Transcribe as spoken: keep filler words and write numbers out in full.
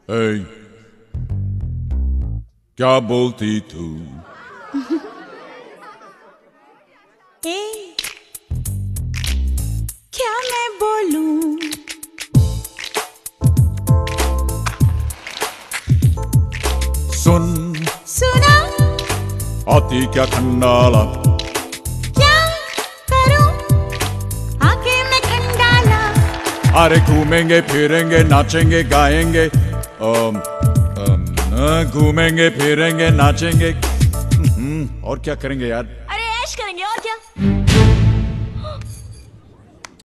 ए, क्या बोलती तू? ए, क्या मैं बोलूं? सुन सुना आती क्या खंडाला? क्या करूं आके मैं खंडाला? अरे घूमेंगे फिरेंगे नाचेंगे गाएंगे, अम, अम, घूमेंगे फिरेंगे नाचेंगे और क्या करेंगे यार?